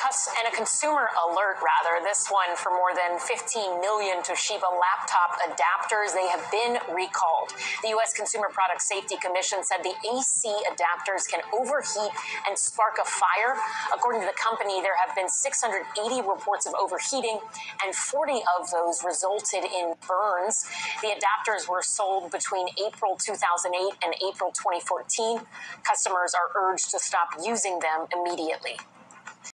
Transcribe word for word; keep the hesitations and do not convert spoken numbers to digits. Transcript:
cus- and a consumer alert, rather, this one for more than fifteen million Toshiba laptop adapters. They have been recalled. The U S Consumer Product Safety Commission said the A C adapters can overheat and spark a fire. According to the company, there have been six hundred eighty reports of overheating, and forty of those resulted in burns. The adapters were sold between April two thousand eight and April twenty fourteen. Customers are urged to stop using them immediately.